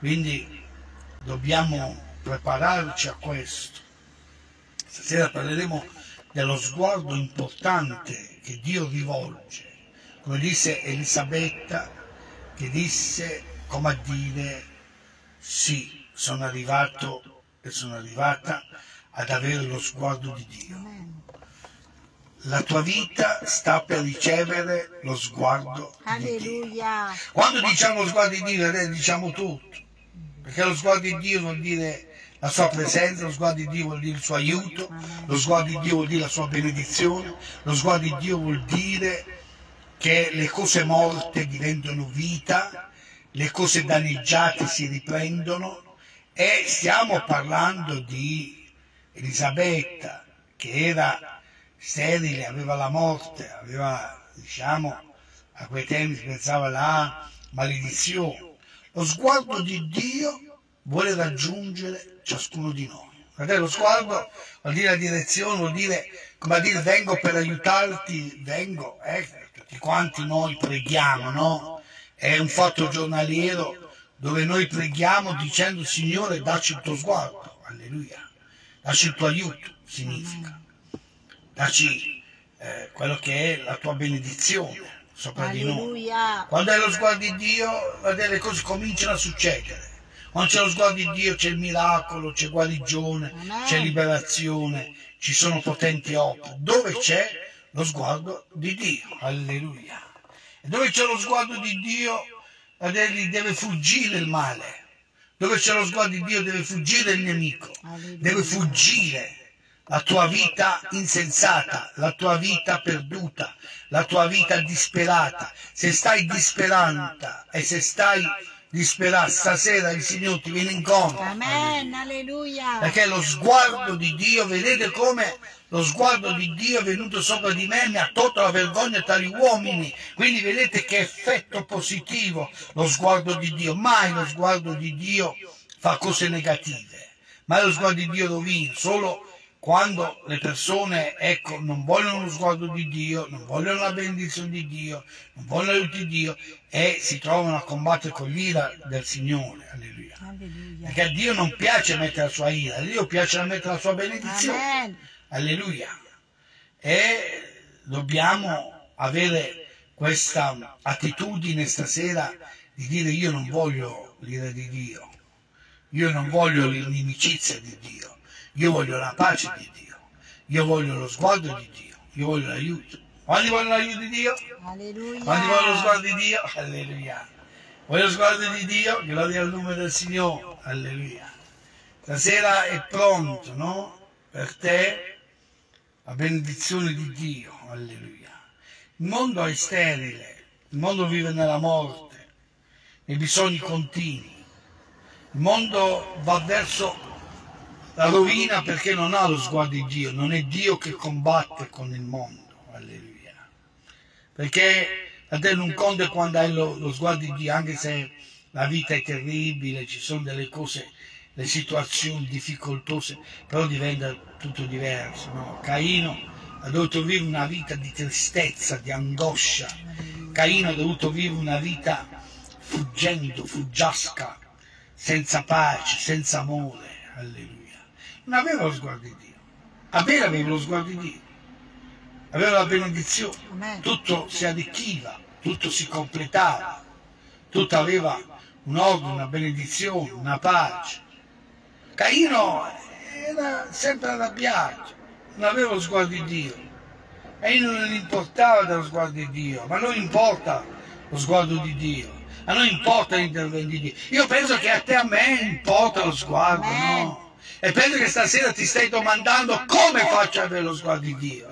Quindi dobbiamo prepararci a questo. Stasera parleremo dello sguardo importante che Dio rivolge, come disse Elisabetta, che disse come a dire: sì, sono arrivato e sono arrivata ad avere lo sguardo di Dio. La tua vita sta per ricevere lo sguardo di Dio. Quando diciamo lo sguardo di Dio, diciamo tutto, perché lo sguardo di Dio vuol dire la sua presenza, lo sguardo di Dio vuol dire il suo aiuto, lo sguardo di Dio vuol dire la sua benedizione, lo sguardo di Dio vuol dire che le cose morte diventano vita, le cose danneggiate si riprendono. E stiamo parlando di Elisabetta, che era sterile, aveva la morte, aveva, diciamo, a quei tempi si pensava alla maledizione. Lo sguardo di Dio vuole raggiungere ciascuno di noi. Fratello, lo sguardo vuol dire la direzione, vuol dire, come a dire, vengo per aiutarti, vengo, tutti quanti noi preghiamo, no? È un fatto giornaliero dove noi preghiamo dicendo: Signore, dacci il tuo sguardo, alleluia, dacci il tuo aiuto, significa, dacci quello che è la tua benedizione sopra di noi. Quando è lo sguardo di Dio, le cose cominciano a succedere. Quando c'è lo sguardo di Dio c'è il miracolo, c'è guarigione, c'è liberazione, ci sono potenti opere. Dove c'è lo sguardo di Dio, alleluia. E dove c'è lo sguardo di Dio, deve fuggire il male. Dove c'è lo sguardo di Dio deve fuggire il nemico, deve fuggire la tua vita insensata, la tua vita perduta, la tua vita disperata. Se stai disperata e se stai disperata, stasera il Signore ti viene incontro. Amen, alleluia. Perché lo sguardo di Dio, vedete come lo sguardo di Dio è venuto sopra di me e mi ha tolto la vergogna tra gli uomini. Quindi vedete che effetto positivo lo sguardo di Dio. Mai lo sguardo di Dio fa cose negative, mai lo sguardo di Dio rovina. Solo quando le persone, ecco, non vogliono lo sguardo di Dio, non vogliono la benedizione di Dio, non vogliono l'aiuto di Dio e si trovano a combattere con l'ira del Signore, alleluia. Perché a Dio non piace mettere la sua ira, a Dio piace mettere la sua benedizione, Amen. alleluia. E dobbiamo avere questa attitudine stasera di dire: io non voglio l'ira di Dio, io non voglio l'inimicizia di Dio, io voglio la pace di Dio, io voglio lo sguardo di Dio, io voglio l'aiuto. Quanti vogliono l'aiuto di Dio? Alleluia. Quanti vogliono lo sguardo di Dio? Alleluia. Voglio lo sguardo di Dio? Gloria al nome del Signore, alleluia. Stasera è pronto, no? Per te la benedizione di Dio, alleluia. Il mondo è sterile, il mondo vive nella morte, nei bisogni continui. Il mondo va verso la rovina perché non ha lo sguardo di Dio, non è Dio che combatte con il mondo, alleluia. Perché a te non conta quando hai lo sguardo di Dio, anche se la vita è terribile, ci sono delle cose, le situazioni difficoltose, però diventa tutto diverso, no? Caino ha dovuto vivere una vita di tristezza, di angoscia. Caino ha dovuto vivere una vita fuggendo, fuggiasca, senza pace, senza amore, alleluia. Non aveva lo sguardo di Dio. Abele aveva lo sguardo di Dio, aveva la benedizione, tutto si arricchiva, tutto si completava, tutto aveva un ordine, una benedizione, una pace. Caino era sempre arrabbiato, non aveva lo sguardo di Dio e non gli importava dello sguardo di Dio, ma a noi importa lo sguardo di Dio, a noi importa l'intervento di Dio. Io penso che a te e a me importa lo sguardo, no? E penso che stasera ti stai domandando come faccio ad avere lo sguardo di Dio,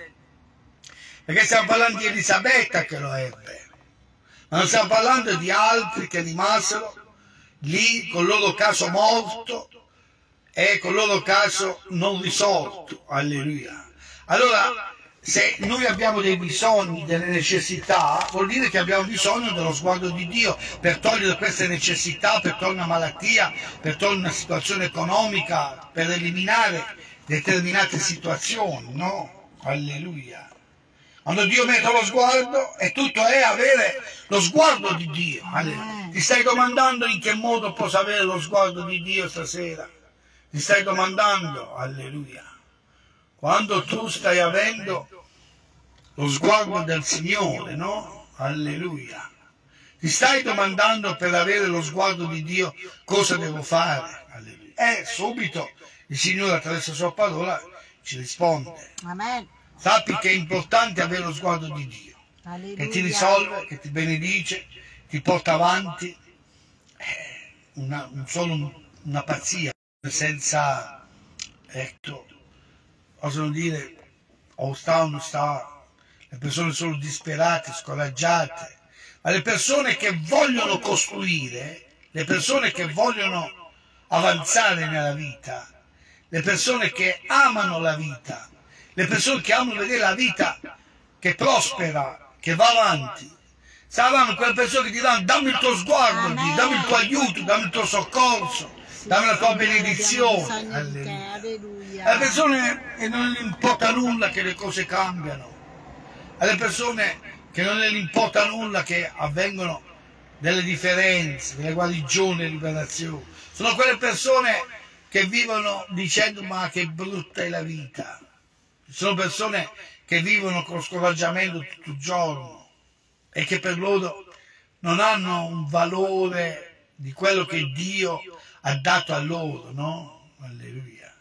perché stiamo parlando di Elisabetta che lo ebbe, ma non stiamo parlando di altri che rimasero lì con il loro caso morto e con il loro caso non risolto, alleluia. Allora, se noi abbiamo dei bisogni, delle necessità, vuol dire che abbiamo bisogno dello sguardo di Dio per togliere queste necessità, per togliere una malattia, per togliere una situazione economica, per eliminare determinate situazioni, no? Alleluia. Quando Dio mette lo sguardo, e tutto è avere lo sguardo di Dio, alleluia. Amen. Ti stai domandando in che modo posso avere lo sguardo di Dio stasera? Ti stai domandando, alleluia, quando tu stai avendo lo sguardo del Signore, no? Alleluia. Ti stai domandando per avere lo sguardo di Dio cosa devo fare? Alleluia. E subito il Signore attraverso la sua parola ci risponde. Amen. Sappi che è importante avere lo sguardo di Dio, Alleluia. che ti risolve, che ti benedice, ti porta avanti. Una pazzia senza, ecco, osano dire, o sta o non sta. Le persone sono disperate, scoraggiate, ma le persone che vogliono costruire, le persone che vogliono avanzare nella vita, le persone che amano la vita, le persone che amano vedere la vita che prospera, che va avanti, saranno quelle persone che diranno: dammi il tuo sguardo, Dio, dammi il tuo aiuto, dammi il tuo soccorso, dammi la tua benedizione. Alleluia. Alle persone che non gli importa nulla che le cose cambiano, alle persone che non gli importa nulla che avvengono delle differenze, delle guarigioni, delle liberazioni, sono quelle persone che vivono dicendo: ma che brutta è la vita. Sono persone che vivono con scoraggiamento tutto il giorno e che per loro non hanno un valore di quello che Dio ha dato a loro, no? Alleluia.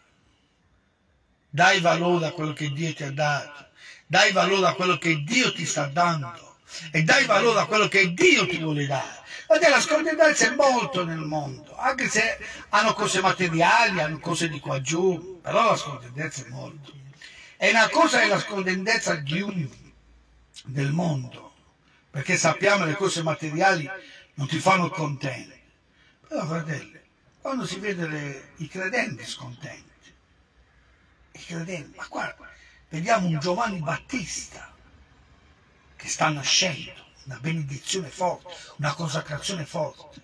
Dai valore a quello che Dio ti ha dato, dai valore a quello che Dio ti sta dando e dai valore a quello che Dio ti vuole dare. Guardate, la scontentezza è molto nel mondo, anche se hanno cose materiali, hanno cose di qua giù, però la scontentezza è molto. E una cosa è la scontentezza del mondo, perché sappiamo che le cose materiali non ti fanno contenti. Però, fratelli, quando si vede i credenti scontenti, i credenti, ma guarda, vediamo un Giovanni Battista che sta nascendo, una benedizione forte, una consacrazione forte,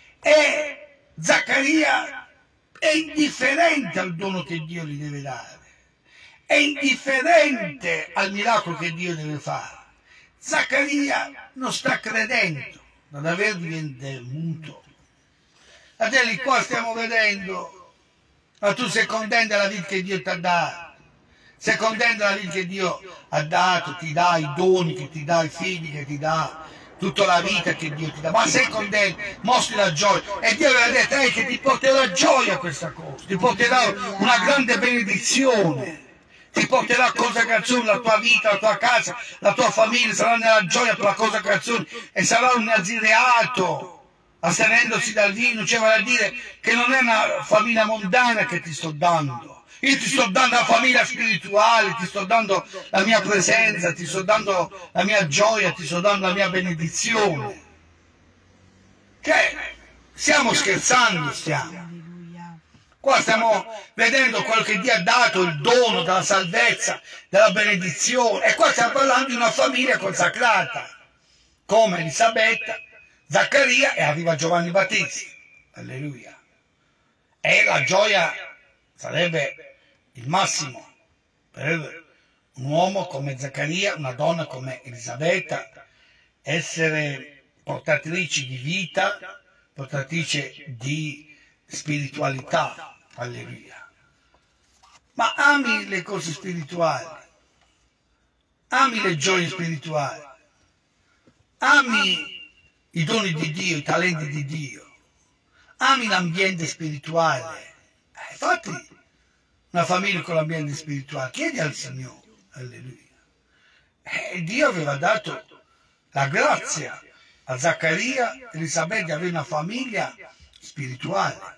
e Zaccaria è indifferente al dono che Dio gli deve dare, è indifferente al miracolo che Dio deve fare. Zaccaria non sta credendo, non aver diventato muto. Fratelli, qua stiamo vedendo, ma tu sei contento della vita che Dio ti ha dato, sei contento della vita che Dio ha dato, ti dà i doni che ti dà, i figli che ti dà, tutta la vita che Dio ti dà, ma sei contento, mostri la gioia, e Dio aveva detto che ti porterà gioia questa cosa, ti porterà una grande benedizione, ti porterà consacrazione, la tua vita, la tua casa, la tua famiglia sarà nella gioia per la consacrazione e sarà un nazireato, astenendosi dal vino, cioè vale a dire che non è una famiglia mondana che ti sto dando, io ti sto dando la famiglia spirituale, ti sto dando la mia presenza, ti sto dando la mia gioia, ti sto dando la mia benedizione. Cioè, stiamo scherzando, stiamo. Qua stiamo vedendo quello che Dio ha dato, il dono della salvezza, della benedizione, e qua stiamo parlando di una famiglia consacrata, come Elisabetta, Zaccaria, e arriva Giovanni Battista. Alleluia. E la gioia sarebbe il massimo per un uomo come Zaccaria, una donna come Elisabetta, essere portatrici di vita, portatrice di spiritualità. Alleluia. Ma ami le cose spirituali, ami le gioie spirituali, ami i doni di Dio, i talenti di Dio, ami l'ambiente spirituale. Infatti una famiglia con l'ambiente spirituale, chiedi al Signore. Alleluia. Dio aveva dato la grazia a Zaccaria e Elisabetta di avere una famiglia spirituale.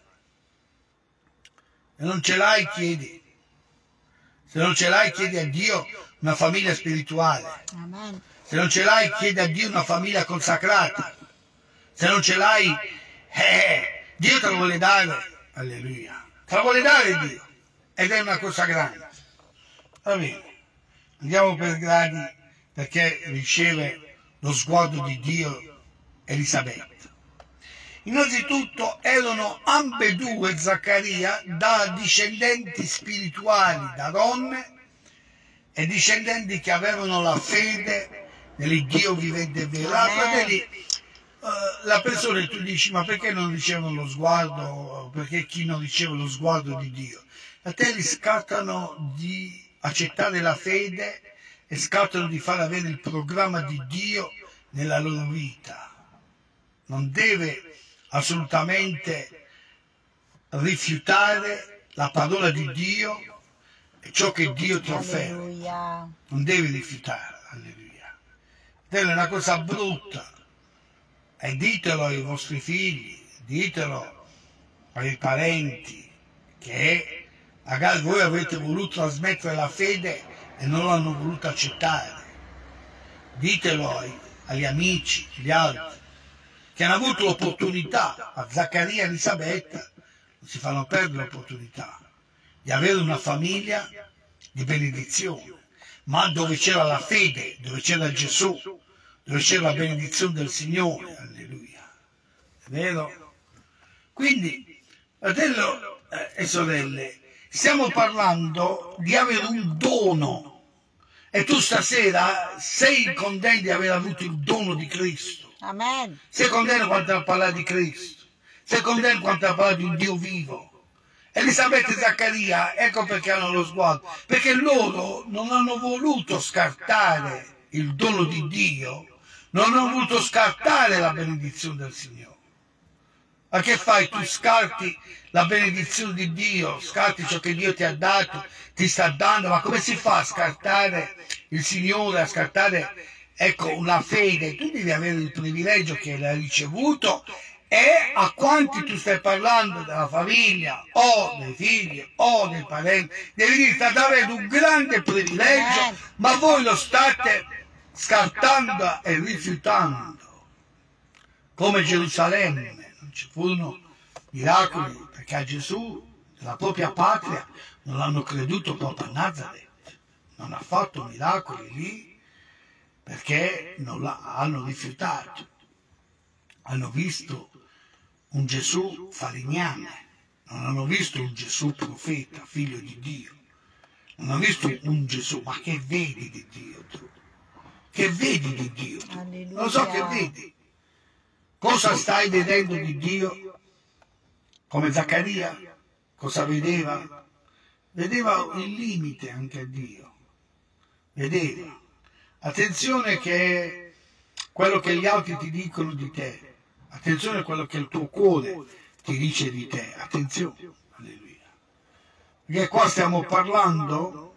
Se non ce l'hai, chiedi. Se non ce l'hai, chiedi a Dio una famiglia spirituale. Amen. Se non ce l'hai, chiedi a Dio una famiglia consacrata. Se non ce l'hai, Dio te lo vuole dare. Alleluia. Te lo vuole dare Dio. Ed è una cosa grande. Va bene. Andiamo per gradi, perché riceve lo sguardo di Dio Elisabetta. Innanzitutto erano ambedue, Zaccaria, da discendenti spirituali, da donne, e discendenti che avevano la fede nell'Iddio vivente e vero. Fratelli, la persona, tu dici, ma perché non ricevono lo sguardo, perché chi non riceve lo sguardo di Dio? A te li scattano di accettare la fede e scattano di far avere il programma di Dio nella loro vita. Non deve assolutamente rifiutare la parola di Dio e ciò che Dio ti offre. Alleluia. Non devi rifiutare, alleluia. È una cosa brutta. E ditelo ai vostri figli, ditelo ai parenti, che magari voi avete voluto trasmettere la fede e non l'hanno voluto accettare. Ditelo agli amici, agli altri, che hanno avuto l'opportunità, a Zaccaria e Elisabetta, non si fanno perdere l'opportunità di avere una famiglia di benedizione, ma dove c'era la fede, dove c'era Gesù, dove c'era la benedizione del Signore, alleluia. È vero? Quindi, fratello e sorelle, stiamo parlando di avere un dono, e tu stasera sei contento di aver avuto il dono di Cristo. Amen. Sei contento quando ha parlato di Cristo? Sei contento quando ha parlato di un Dio vivo? Elisabetta e Zaccaria, ecco perché hanno lo sguardo, perché loro non hanno voluto scartare il dono di Dio, non hanno voluto scartare la benedizione del Signore. Ma che fai? Tu scarti la benedizione di Dio, scarti ciò che Dio ti ha dato, ti sta dando, ma come si fa a scartare il Signore, a scartare, ecco, una fede? Tu devi avere il privilegio che l'hai ricevuto, e a quanti tu stai parlando, della famiglia, o dei figli, o dei parenti, devi dire, state avendo un grande privilegio, ma voi lo state scartando e rifiutando. Come Gerusalemme, non ci furono miracoli, perché a Gesù, nella propria patria, non l'hanno creduto proprio a Nazareth. Non ha fatto miracoli lì, perché non hanno rifiutato. Hanno visto un Gesù falegname, non hanno visto un Gesù profeta, figlio di Dio. Non hanno visto un Gesù, ma che vedi di Dio tu? Che vedi di Dio tu? Non lo so che vedi. Cosa stai vedendo di Dio? Come Zaccaria? Cosa vedeva? Vedeva il limite anche a Dio. Vedeva. Attenzione che quello che gli altri ti dicono di te. Attenzione a quello che il tuo cuore ti dice di te. Attenzione. Alleluia. Perché qua stiamo parlando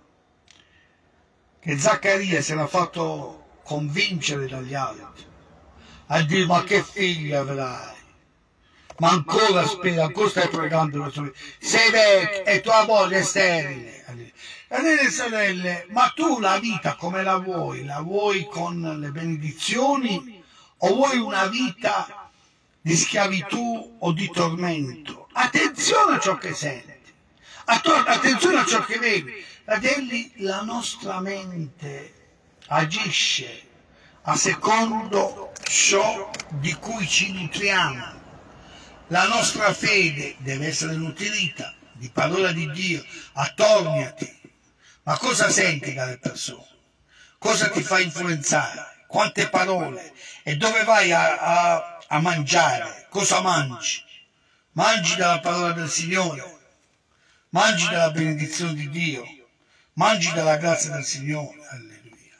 che Zaccaria si era fatto convincere dagli altri a dire, ma che figlio avrai? Ma ancora spera, ancora stai pregando, sei vecchio e tua moglie è sterile. Fratelli e sorelle, ma tu la vita come la vuoi? La vuoi con le benedizioni o vuoi una vita di schiavitù o di tormento? Attenzione a ciò che senti, attenzione a ciò che vedi. Fratelli, la nostra mente agisce a secondo ciò di cui ci nutriamo. La nostra fede deve essere nutrita di parola di Dio, attorniati. Ma cosa senti dalle persone? Cosa ti fa influenzare? Quante parole? E dove vai a mangiare? Cosa mangi? Mangi dalla parola del Signore, mangi dalla benedizione di Dio, mangi dalla grazia del Signore. Alleluia.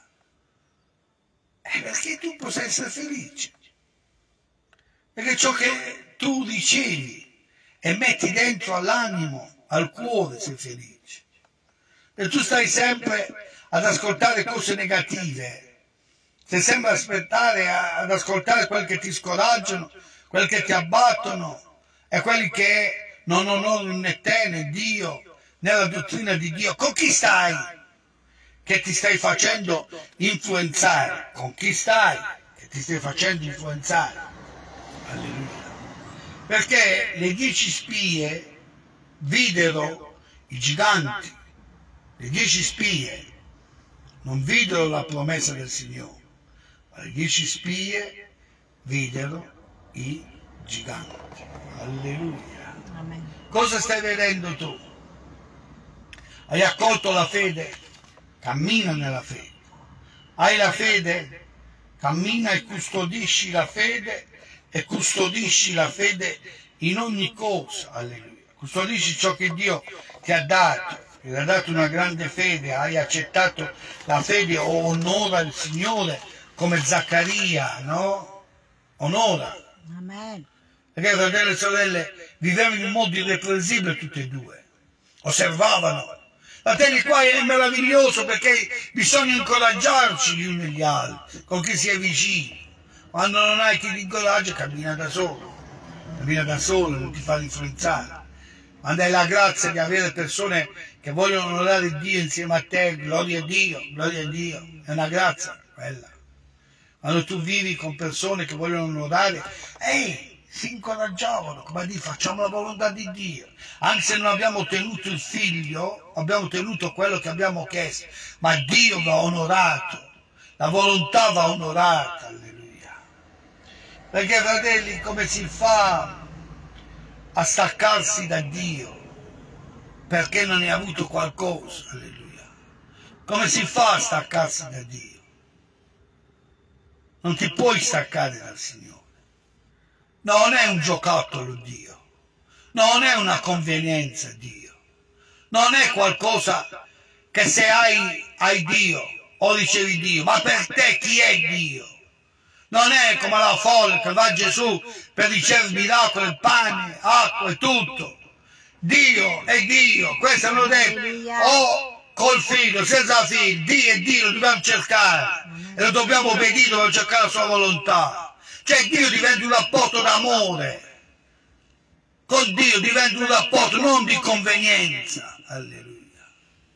Perché tu possa essere felice. Perché ciò che tu ricevi e metti dentro all'animo, al cuore, sei felice. E tu stai sempre ad ascoltare cose negative, stai sempre ad ascoltare quelli che ti scoraggiano, quelli che ti abbattono, e quelli che non onorano né te né Dio, né la dottrina di Dio. Con chi stai? Che ti stai facendo influenzare? Con chi stai? Che ti stai facendo influenzare? Alleluia. Perché le 10 spie videro i giganti, le 10 spie non videro la promessa del Signore, ma le 10 spie videro i giganti. Alleluia. Amen. Cosa stai vedendo tu? Hai accolto la fede? Cammina nella fede. Hai la fede? Cammina e custodisci la fede e custodisci la fede in ogni cosa, alleluia. Custodisci ciò che Dio ti ha dato, ti ha dato una grande fede, hai accettato la fede, onora il Signore come Zaccaria, no? Onora. Amen. Perché fratelli e sorelle vivevano in un modo irreprensibile tutti e due, osservavano. Fratelli, qua è meraviglioso perché bisogna incoraggiarci gli uni gli altri, con chi si è vicino. Quando non hai chi ti incoraggia, cammina da solo, non ti fa influenzare. Quando hai la grazia di avere persone che vogliono onorare Dio insieme a te, gloria a Dio, è una grazia quella. Quando tu vivi con persone che vogliono onorare, si incoraggiavano, come a dire, facciamo la volontà di Dio. Anche se non abbiamo ottenuto il figlio, abbiamo ottenuto quello che abbiamo chiesto, ma Dio va onorato, la volontà va onorata, alleluia. Perché fratelli, come si fa a staccarsi da Dio perché non hai avuto qualcosa, alleluia? Come si fa a staccarsi da Dio? Non ti puoi staccare dal Signore. Non è un giocattolo Dio, non è una convenienza Dio, non è qualcosa che se hai Dio o ricevi Dio, ma per te chi è Dio? Non è come la folla che va a Gesù per ricevere miracoli, il pane, acqua e tutto. Dio è Dio, questo hanno detto, o col figlio, senza figlio, Dio è Dio, lo dobbiamo cercare e lo dobbiamo obbedire, dobbiamo cercare la sua volontà. Cioè Dio diventa un rapporto d'amore, con Dio diventa un rapporto non di convenienza, alleluia.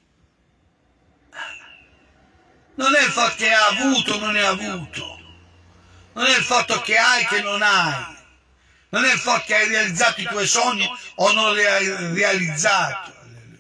Non è il fatto che hai avuto o non hai avuto, non è il fatto che hai che non hai, non è il fatto che hai realizzato i tuoi sogni o non li hai realizzati, alleluia.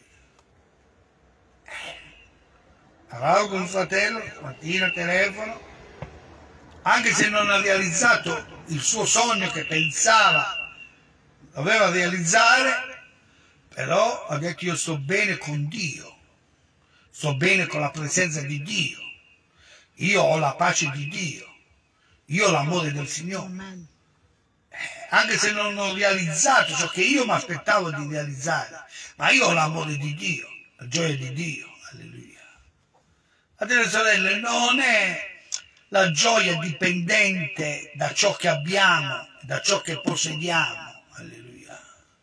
Parlavo con un fratello, stamattina telefono, anche se non ha realizzato il suo sogno che pensava doveva realizzare, però ha detto io sto bene con Dio, sto bene con la presenza di Dio, io ho la pace di Dio, io ho l'amore del Signore. Anche se non ho realizzato ciò che io mi aspettavo di realizzare, ma io ho l'amore di Dio, la gioia di Dio, alleluia. Fratelli e sorelle, non è la gioia dipendente da ciò che abbiamo, da ciò che possediamo, alleluia.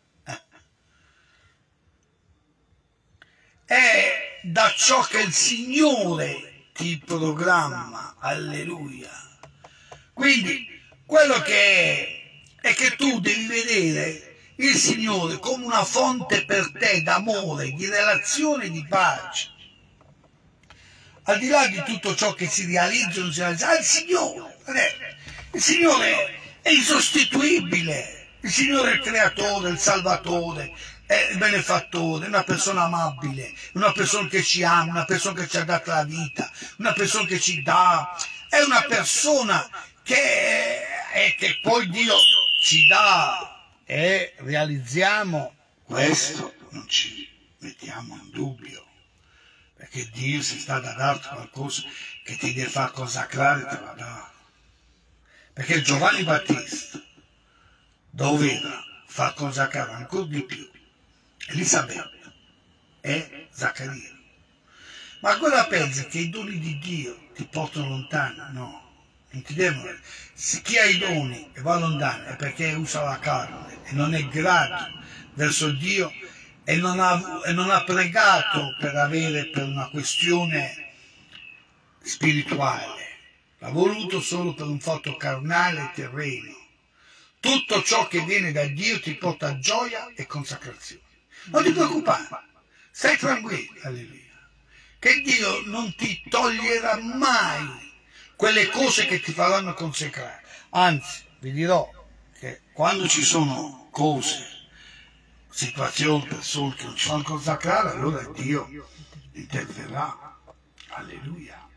È da ciò che il Signore ti programma, alleluia. Quindi quello che è che tu devi vedere il Signore come una fonte per te d'amore, di relazione, di pace. Al di là di tutto ciò che si realizza o non si realizza, il Signore è insostituibile, il Signore è il creatore, il salvatore, è il benefattore, è una persona amabile, una persona che ci ama, una persona che ci ha dato la vita, una persona che ci dà, è una persona che poi Dio ci dà e realizziamo. Questo non ci mettiamo in dubbio. Perché Dio si sta da darti qualcosa che ti deve far consacrare, te la dà. Perché Giovanni Battista doveva far consacrare ancora di più Elisabetta e Zaccaria. Ma ancora pensi che i doni di Dio ti portano lontano? No, non ti devono. Se chi ha i doni e va lontano è perché usa la carne e non è grato verso Dio e non ha pregato per una questione spirituale, l'ha voluto solo per un fatto carnale e terreno. Tutto ciò che viene da Dio ti porta a gioia e consacrazione. Non ti preoccupare, stai tranquillo, alleluia, che Dio non ti toglierà mai quelle cose che ti faranno consacrare. Anzi, vi dirò che quando ci sono cose, situazioni, persone che non ci fanno consacrare, allora Dio interverrà. Alleluia.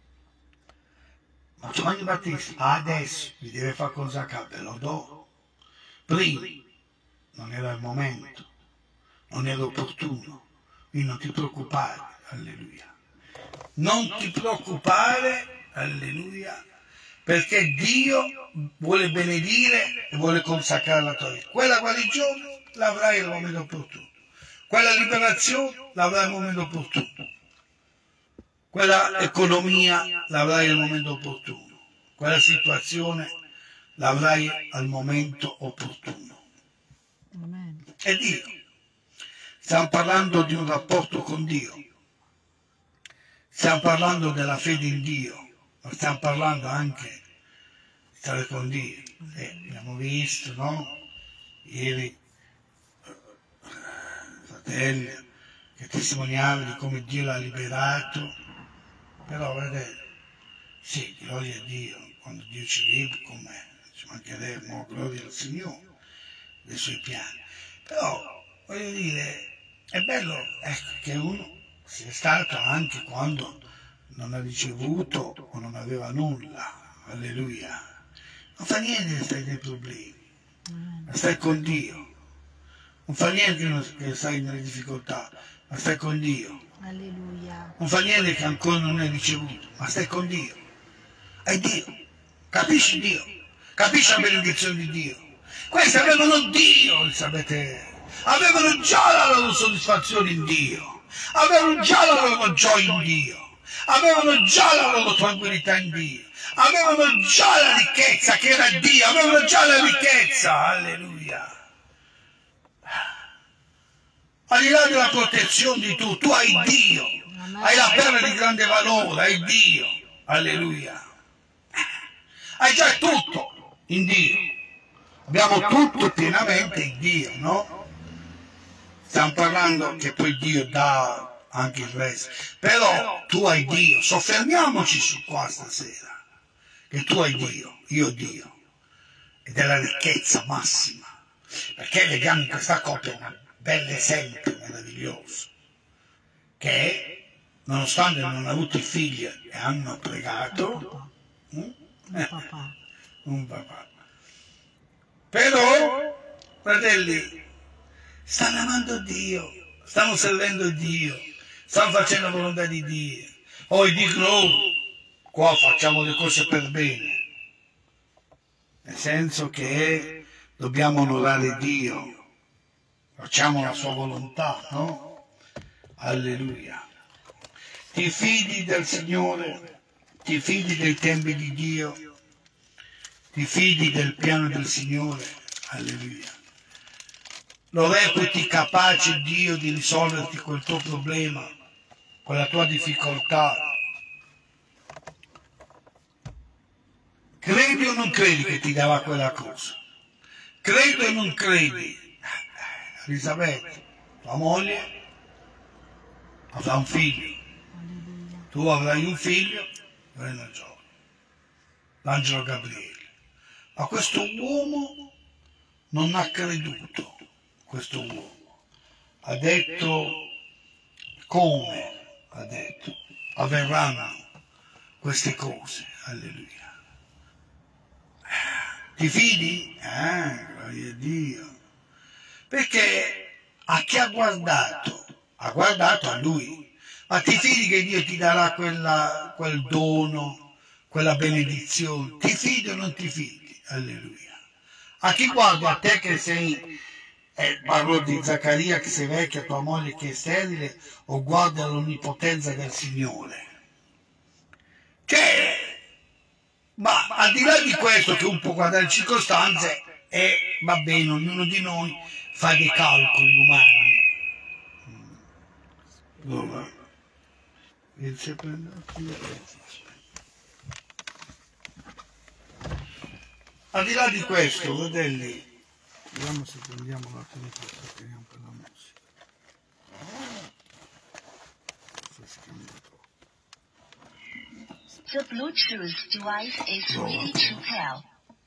Ma Giovanni Battista adesso vi deve far consacrare, ve lo do. Prima non era il momento, non era opportuno, quindi non ti preoccupare, alleluia. Non ti preoccupare, alleluia, perché Dio vuole benedire e vuole consacrare la tua vita. Quella guarigione l'avrai al momento opportuno, quella liberazione l'avrai al momento opportuno, quella economia l'avrai al momento opportuno, quella situazione l'avrai al momento opportuno. Amen. È Dio. Stiamo parlando di un rapporto con Dio, stiamo parlando della fede in Dio, ma stiamo parlando anche di stare con Dio. Abbiamo visto, no? Ieri, fratelli, che testimoniavano di come Dio l'ha liberato, però vedete, sì, gloria a Dio, quando Dio ci libera, come ci mancheremo, gloria al Signore, dei Suoi piani. Però, voglio dire, è bello, ecco, che uno sia stato anche quando non ha ricevuto o non aveva nulla, alleluia. Non fa niente che stai nei problemi, ma stai con Dio. Non fa niente che stai nelle difficoltà, ma stai con Dio. Alleluia. Non fa niente che ancora non hai ricevuto, ma stai con Dio. È Dio. Capisci Dio? Capisci la benedizione di Dio? Questi avevano Dio, sapete? Avevano già la loro soddisfazione in Dio. Avevano già la loro gioia in Dio. Avevano già la loro tranquillità in Dio. Avevano già la ricchezza che era Dio. Avevano già la ricchezza. Alleluia. Al di là della protezione di tu hai Dio, hai la perla di grande valore, hai Dio, alleluia. Hai già tutto in Dio, abbiamo tutto pienamente in Dio, no? Stiamo parlando che poi Dio dà anche il resto, però tu hai Dio, soffermiamoci su qua stasera, che tu hai Dio, io ho Dio, ed è la ricchezza massima, perché vediamo in questa coppia una bell'esempio meraviglioso, che nonostante non hanno avuto figli e hanno pregato un papà, però fratelli stanno amando Dio, stanno servendo Dio, stanno facendo la volontà di Dio. Poi dicono, oh, qua facciamo le cose per bene, nel senso che dobbiamo onorare Dio, facciamo la sua volontà, no? Alleluia. Ti fidi del Signore, ti fidi dei tempi di Dio, ti fidi del piano del Signore, alleluia. Lo reputi capace Dio di risolverti quel tuo problema, quella tua difficoltà. Credi o non credi che ti darà quella cosa? Credi o non credi? Elisabetta, tua moglie, avrà un figlio. Tu avrai un figlio, avrai una gioia. L'angelo Gabriele. Ma questo uomo non ha creduto, questo uomo. Ha detto, come? Ha detto, avverranno queste cose. Alleluia. Ti fidi? Gloria a Dio. Perché a chi ha guardato a lui. Ma ti fidi che Dio ti darà quel dono, quella benedizione? Ti fidi o non ti fidi? Alleluia. A chi guardi a te che sei, parlo di Zaccaria che sei vecchia, tua moglie che è sterile, o guarda l'onnipotenza del Signore? Ma al di là di questo che un può guardare le circostanze, va bene, ognuno di noi fa dei calcoli umani. Dove? Al di là di questo, fratelli, vediamo se prendiamo un attimo questo, speriamo per la musica. The Bluetooth device is ready to pair.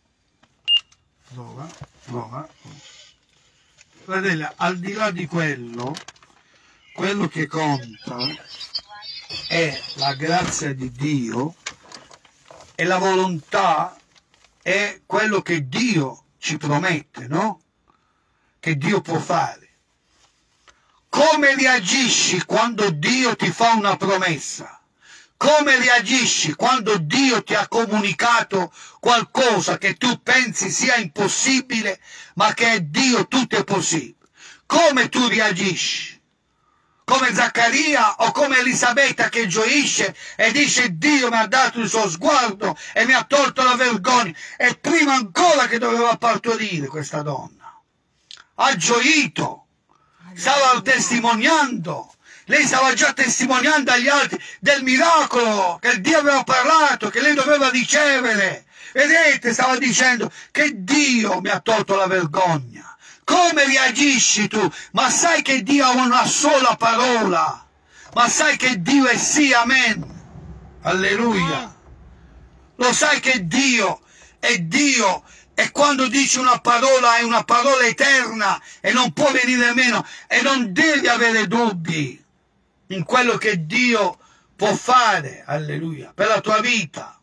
Prova. Fratelli, al di là di quello che conta è la grazia di Dio e la volontà è quello che Dio ci promette, no? Che Dio può fare. Come reagisci quando Dio ti fa una promessa? Come reagisci quando Dio ti ha comunicato qualcosa che tu pensi sia impossibile, ma che è Dio tutto è possibile? Come tu reagisci? Come Zaccaria o come Elisabetta che gioisce e dice: Dio mi ha dato il suo sguardo e mi ha tolto la vergogna. E prima ancora che doveva partorire questa donna ha gioito, stava testimoniando. Lei stava già testimoniando agli altri del miracolo che Dio aveva parlato, che lei doveva ricevere. Vedete, stava dicendo che Dio mi ha tolto la vergogna. Come reagisci tu? Ma sai che Dio ha una sola parola. Ma sai che Dio è sì, amen. Alleluia. Lo sai che Dio è Dio. E quando dice una parola è una parola eterna e non può venire meno. E non devi avere dubbi in quello che Dio può fare, alleluia, per la tua vita.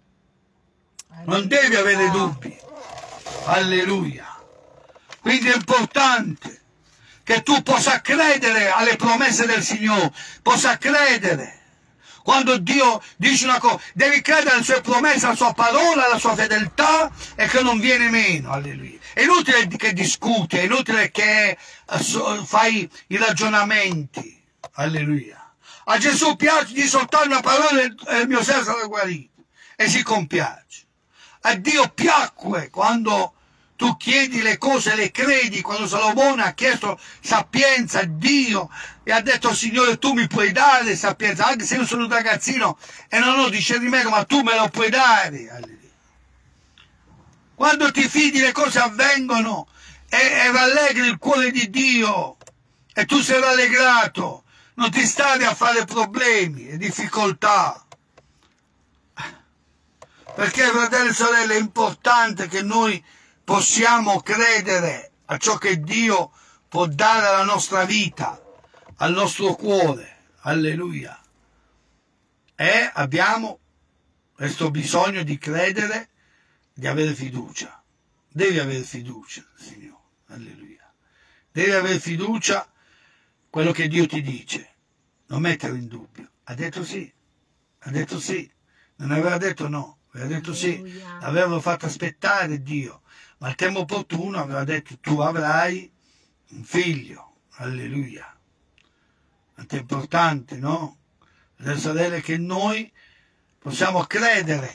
Non devi avere dubbi, alleluia. Quindi è importante che tu possa credere alle promesse del Signore, possa credere. Quando Dio dice una cosa, devi credere alle sue promesse, alla sua parola, alla sua fedeltà e che non viene meno, alleluia. È inutile che discuti, è inutile che fai i ragionamenti. Alleluia. A Gesù piace di soltanto una parola e il mio servo sarà guarito e si compiace. A Dio piacque quando tu chiedi le cose, le credi. Quando Salomone ha chiesto sapienza a Dio e ha detto: Signore, tu mi puoi dare sapienza, anche se io sono un ragazzino e non ho discernimento, ma tu me lo puoi dare. Alleluia. Quando ti fidi le cose avvengono e rallegri il cuore di Dio e tu sei rallegrato. Non ti stai a fare problemi e difficoltà. Perché, fratelli e sorelle, è importante che noi possiamo credere a ciò che Dio può dare alla nostra vita, al nostro cuore. Alleluia. E abbiamo questo bisogno di credere, di avere fiducia. Devi avere fiducia, Signore. Alleluia. Devi avere fiducia quello che Dio ti dice, non mettere in dubbio. Ha detto sì, non aveva detto no, aveva detto sì, l'avevano fatto aspettare Dio, ma al tempo opportuno aveva detto: tu avrai un figlio. Alleluia. Quanto è importante, no? Le sorelle, che noi possiamo credere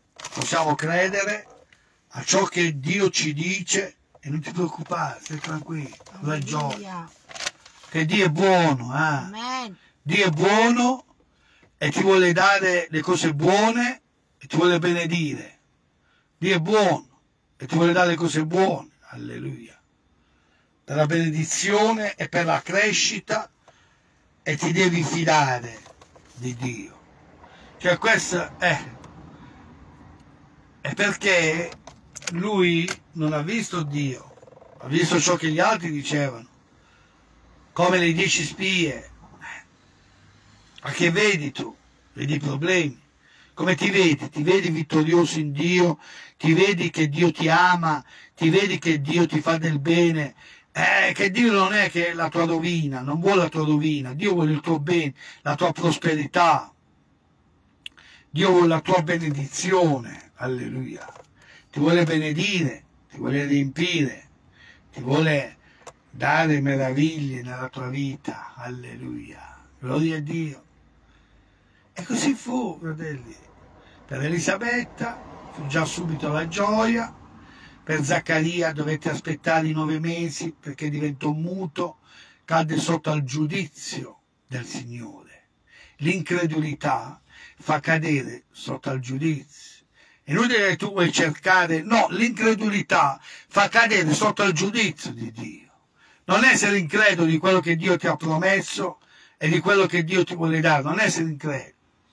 a ciò che Dio ci dice e non ti preoccupare, stai tranquillo, avrai gioia. Che Dio è buono, Amen. Dio è buono e ti vuole dare le cose buone e ti vuole benedire. Dio è buono e ti vuole dare le cose buone, alleluia, per la benedizione e per la crescita, e ti devi fidare di Dio. Cioè questo è perché lui non ha visto Dio, ha visto ciò che gli altri dicevano. Come le 10 spie. Ma che vedi tu? Vedi i problemi. Come ti vedi? Ti vedi vittorioso in Dio? Ti vedi che Dio ti ama? Ti vedi che Dio ti fa del bene? Che Dio non è che la tua rovina, non vuole la tua rovina. Dio vuole il tuo bene, la tua prosperità. Dio vuole la tua benedizione. Alleluia. Ti vuole benedire, ti vuole riempire, ti vuole dare meraviglie nella tua vita. Alleluia. Gloria a Dio. E così fu, fratelli. Per Elisabetta fu già subito la gioia. Per Zaccaria dovette aspettare i 9 mesi perché diventò muto, cadde sotto al giudizio del Signore. L'incredulità fa cadere sotto al giudizio. È inutile che tu vuoi cercare, no, l'incredulità fa cadere sotto al giudizio di Dio. Non essere incredulo di quello che Dio ti ha promesso e di quello che Dio ti vuole dare, non essere incredulo.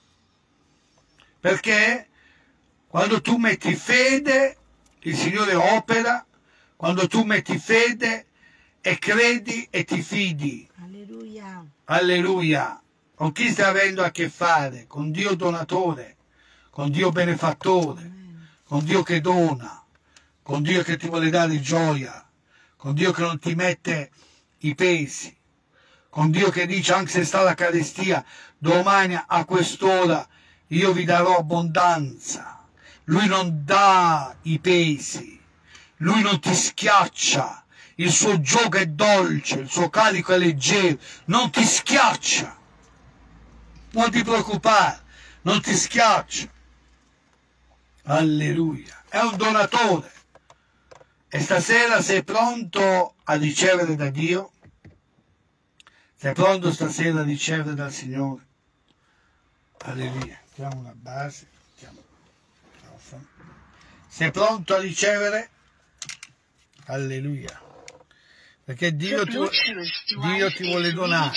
Perché quando tu metti fede, il Signore opera. Quando tu metti fede e credi e ti fidi. Alleluia. Alleluia. Con chi stai avendo a che fare? Con Dio donatore, con Dio benefattore, con Dio che dona, con Dio che ti vuole dare gioia, con Dio che non ti mette i pesi, con Dio che dice: anche se sta la carestia, domani a quest'ora io vi darò abbondanza. Lui non dà i pesi, lui non ti schiaccia, il suo gioco è dolce, il suo carico è leggero, non ti schiaccia, non ti preoccupare, non ti schiaccia. Alleluia, è un donatore. E stasera sei pronto a ricevere da Dio? Sei pronto stasera a ricevere dal Signore? Alleluia. Mettiamo una base. Sei pronto a ricevere? Alleluia. Perché Dio ti vuole donare.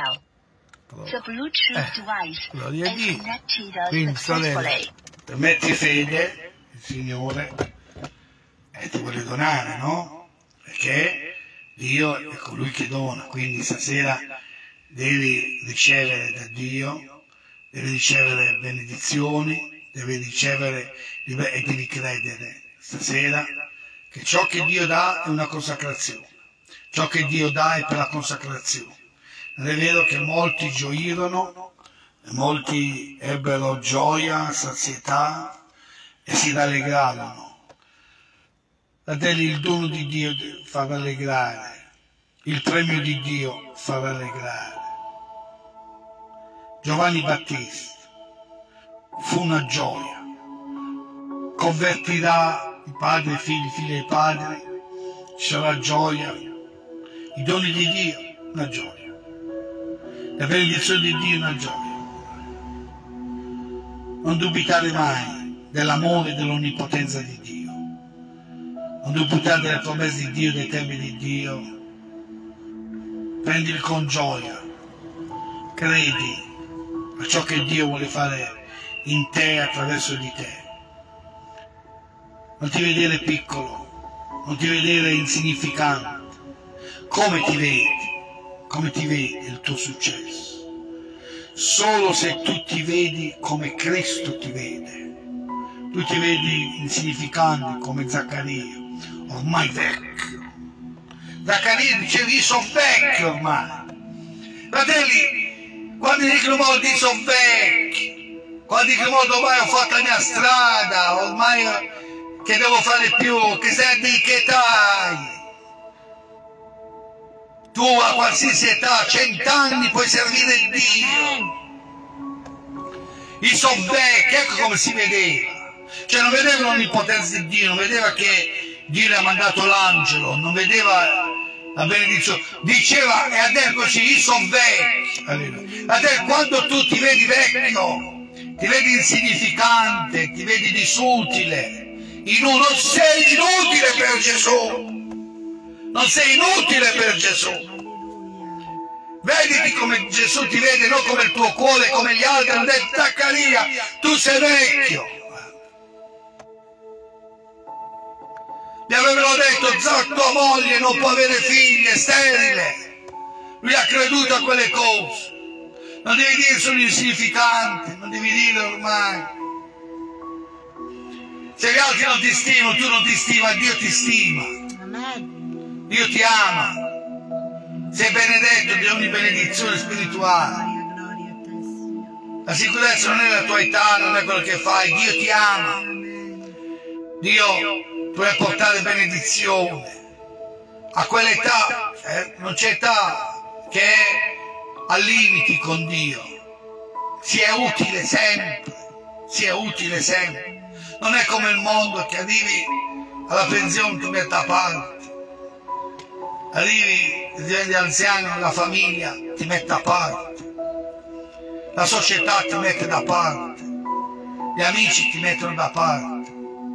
Gloria a Dio. Quindi, sorella, metti fede, il Signore ti vuole donare, no? Perché Dio è colui che dona, quindi stasera devi ricevere da Dio, devi ricevere benedizioni, devi ricevere e devi credere stasera che ciò che Dio dà è una consacrazione, ciò che Dio dà è per la consacrazione. Non è vero che molti gioirono, molti ebbero gioia, sazietà e si rallegrarono. Fratelli, il dono di Dio fa rallegrare, il premio di Dio fa rallegrare. Giovanni Battista fu una gioia, convertirà i padri e i figli e i padri, ci sarà gioia, i doni di Dio, una gioia, la benedizione di Dio, una gioia. Non dubitare mai dell'amore e dell'onnipotenza di Dio. Non dubitare delle promesse di Dio, dei tempi di Dio. Prendili con gioia, credi a ciò che Dio vuole fare in te, attraverso di te. Non ti vedere piccolo, non ti vedere insignificante. Come ti vedi? Come ti vedi il tuo successo? Solo se tu ti vedi come Cristo ti vede. Tu ti vedi insignificante come Zaccaria, ormai vecchio. Zaccaria diceva: io sono vecchio ormai. Fratelli, quando dicono molti sono vecchi, quando dicono ormai ho fatto la mia strada, ormai che devo fare più, che sei di che età hai? Tu a qualsiasi età, 100 anni puoi servire Dio. Io sono vecchio, ecco come si vedeva. Cioè non vedeva l'onnipotenza di Dio, non vedeva che Dio le ha mandato l'angelo, non vedeva la benedizione. Diceva, e adesso così, io sono vecchio. Alleluia. Adesso quando tu ti vedi vecchio, ti vedi insignificante, ti vedi disutile, non sei inutile per Gesù. Non sei inutile per Gesù. Vediti come Gesù ti vede, non come il tuo cuore, come gli altri hanno detto: Zaccaria, tu sei vecchio. Gli avevano detto: tua moglie non può avere figli, è sterile. Lui ha creduto a quelle cose. Non devi dire sono insignificante, non devi dire ormai. Se gli altri non ti stimano, tu non ti stima, Dio ti stima. Dio ti ama. Sei benedetto di ogni benedizione spirituale. La sicurezza non è la tua età, non è quello che fai, Dio ti ama. Dio puoi portare benedizione. A quell'età non c'è età che è a limiti con Dio. Si è utile sempre, si è utile sempre. Non è come il mondo che arrivi alla pensione, ti metti a parte. Arrivi, diventi anziano, la famiglia ti mette a parte, la società ti mette da parte, gli amici ti mettono da parte.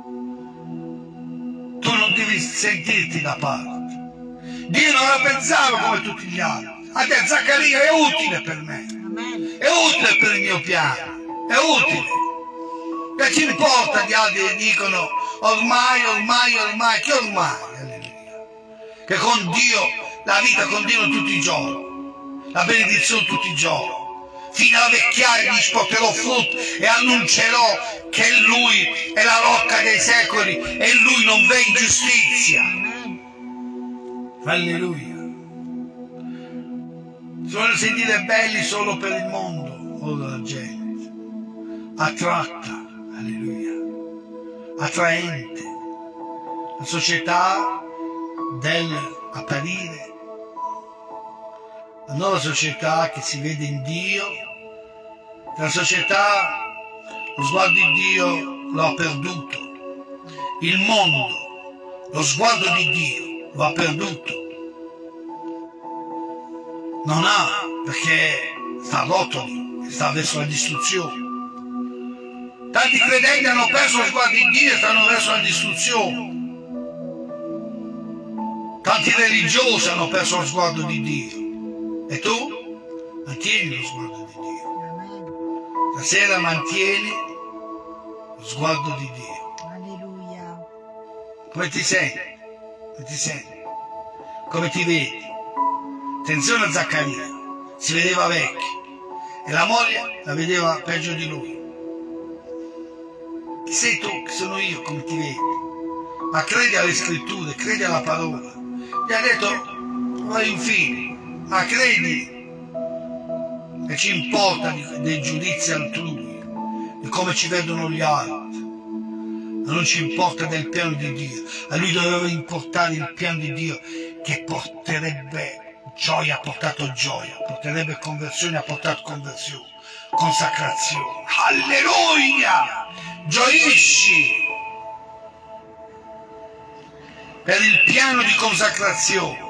Tu non devi sentirti da parte. Dio non la pensava come tutti gli altri. A te Zaccaria è utile per me, è utile per il mio piano, è utile. Che ci importa gli altri che dicono ormai, che ormai? Che con Dio la vita continua tutti i giorni, la benedizione tutti i giorni. Fino alla vecchiaia gli porterò frutto e annuncerò che Lui è la rocca dei secoli e in Lui non v'è ingiustizia. Alleluia. Si vogliono sentire belli solo per il mondo, ora la gente. attratta, alleluia, attraente. La società dell'apparire, la nuova società che si vede in Dio, la società, lo sguardo di Dio lo ha perduto, il mondo, lo sguardo di Dio lo ha perduto, non ha, perché sta a rotoli, sta verso la distruzione. Tanti credenti hanno perso lo sguardo di Dio e stanno verso la distruzione. Tanti religiosi hanno perso lo sguardo di Dio. E tu? Mantieni lo sguardo di Dio. Stasera mantieni lo sguardo di Dio. Alleluia. Come ti senti? Come ti senti? Come ti vedi? Attenzione a Zaccaria, si vedeva vecchio e la moglie la vedeva peggio di lui. Chi sei tu? Chi sono io? Come ti vedi? Ma credi alle scritture, credi alla parola. Gli ha detto, vai un figlio, ma credi che ci importa dei giudizi altrui, di come ci vedono gli altri, ma non ci importa del piano di Dio. A lui doveva importare il piano di Dio che porterebbe gioia, ha portato gioia, porterebbe conversione, ha portato conversione, consacrazione. Alleluia! Gioisci per il piano di consacrazione.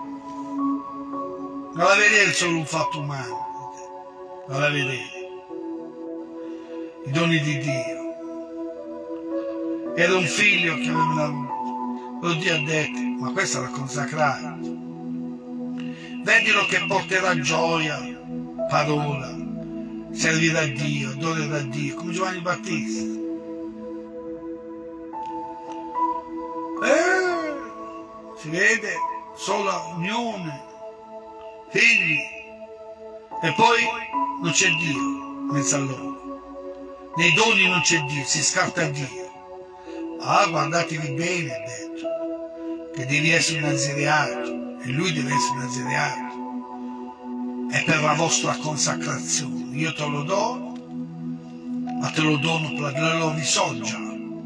Non la vedere solo un fatto umano, non la vedere. I doni di Dio. Era un figlio che aveva avuto. Lo Dio ha detto, ma questo era consacrato. Vedilo che porterà gioia, parola, servirà Dio, adorerà Dio, come Giovanni Battista. Si vede sola unione, figli, e poi non c'è Dio in mezzo a loro. Nei doni non c'è Dio, si scarta Dio. Ah, guardatevi bene, ha detto, che devi essere un nazireato, e lui deve essere un nazireato. È per la vostra consacrazione. Io te lo do, ma te lo dono per la loro risorgia.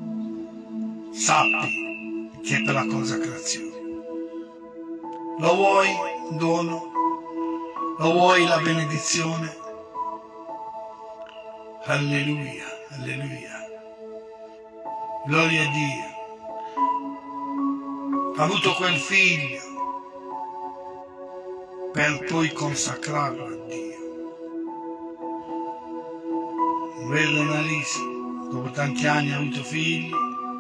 Sappi che è per la consacrazione. Lo vuoi il dono? Lo vuoi la benedizione? Alleluia, alleluia. Gloria a Dio. Ha avuto quel figlio per poi consacrarlo a Dio. Vero Annalisa, dopo tanti anni ha avuto figli,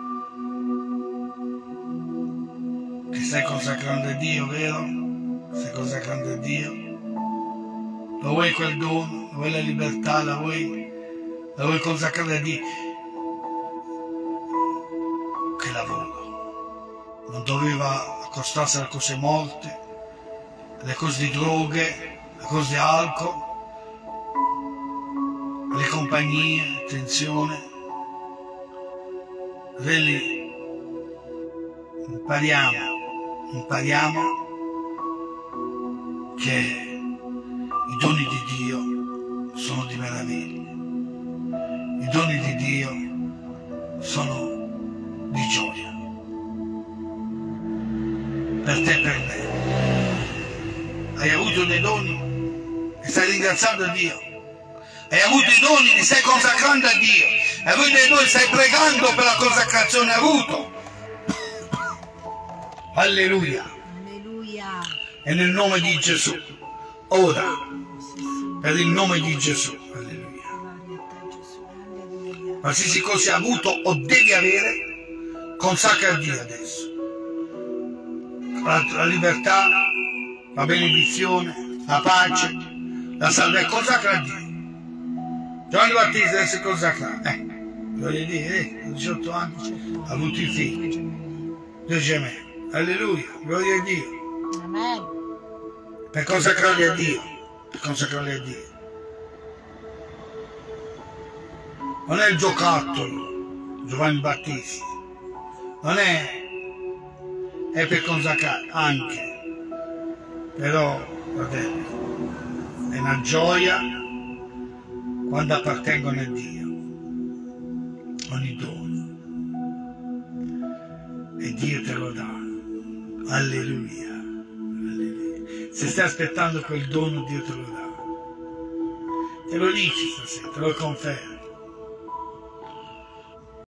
che stai consacrando a Dio, vero? Stai consacrando a Dio. Lo vuoi quel dono? Lo vuoi la libertà? La vuoi consacrare a Dio? Che lavoro! Non doveva accostarsi alle cose morte, alle cose di droghe, alle cose di alcol, alle compagnie, attenzione. Fratelli, impariamo che i doni di Dio sono di meraviglia. I doni di Dio sono di gioia. Per te e per me. Hai avuto dei doni e stai ringraziando Dio. Hai avuto i doni, li stai consacrando a Dio. Hai avuto dei doni, stai pregando per la consacrazione. Hai avuto. Alleluia. Alleluia. E nel nome di Gesù. Ora. Per il nome di Gesù. Alleluia. Qualsiasi cosa hai avuto o devi avere, consacra a Dio adesso. La libertà, la benedizione, la pace, la salvezza, consacra a Dio. Giovanni Battista deve essere consacrato. Voglio dire, 18 anni, ha avuto i figli. Due gemelli. Alleluia, gloria a Dio. Amen. Per consacrarli a Dio. Per consacrarli a Dio. Non è il giocattolo, Giovanni Battista. Non è per consacrare, anche. Però, fratelli, è una gioia quando appartengono a Dio. ogni dono. E Dio te lo dà. Alleluia. Alleluia. Se stai aspettando quel dono, Dio te lo dà. Te lo dici stasera, te lo confermi.